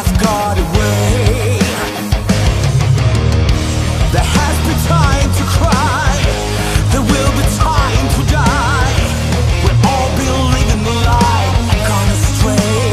got away. There has been time to cry, there will be time to die. We'll all be living the lie and gone astray.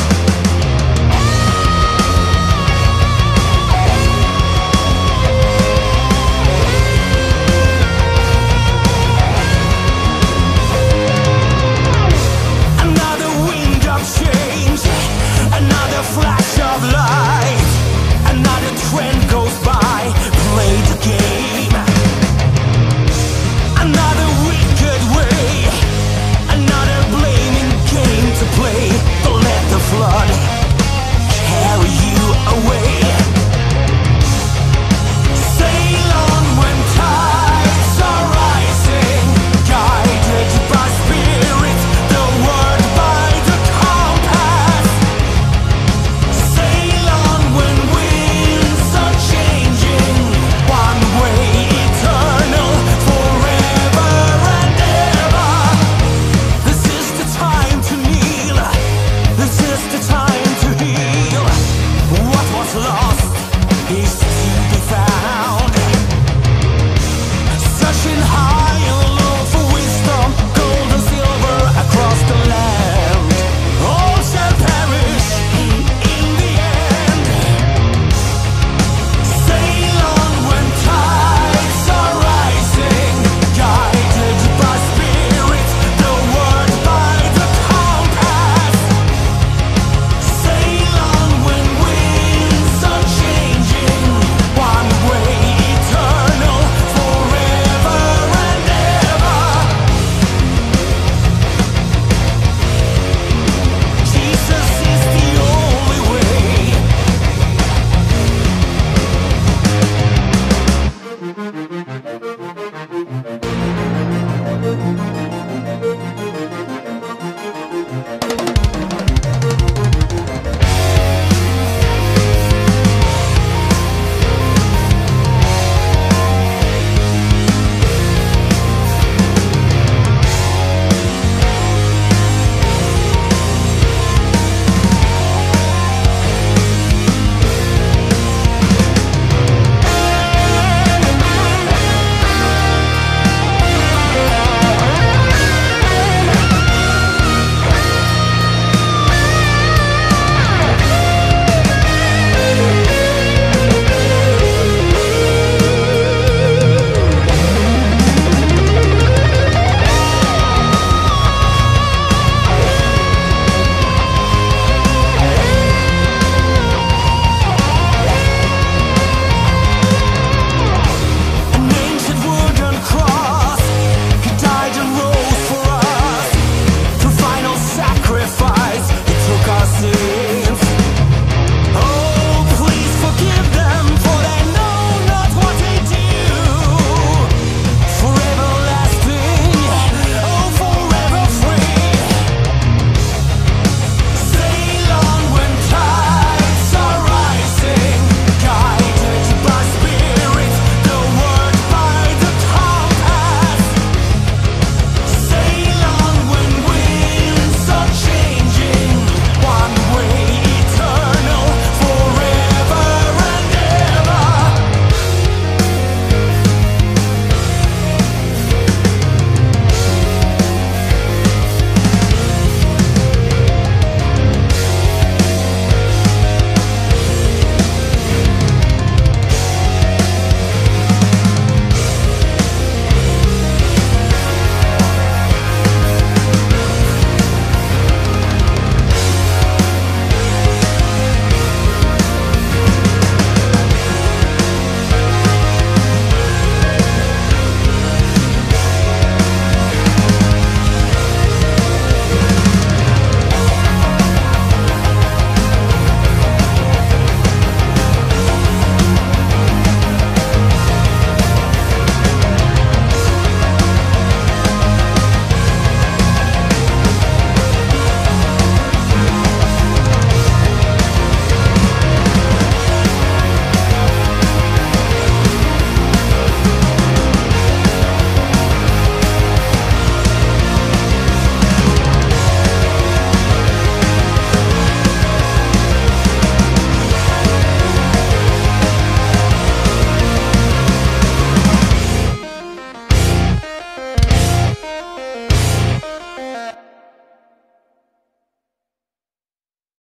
Another wind of change, another flash of light, another trend goes by, play the game. Another wicked way, another blaming game to play. Don't let the flood carry you away. Sail on when tides are rising, guided by spirit, the word by the compass. Sail on when winds are changing, one way eternal, forever and ever. This is the time to kneel, this is the time to heal. What was lost is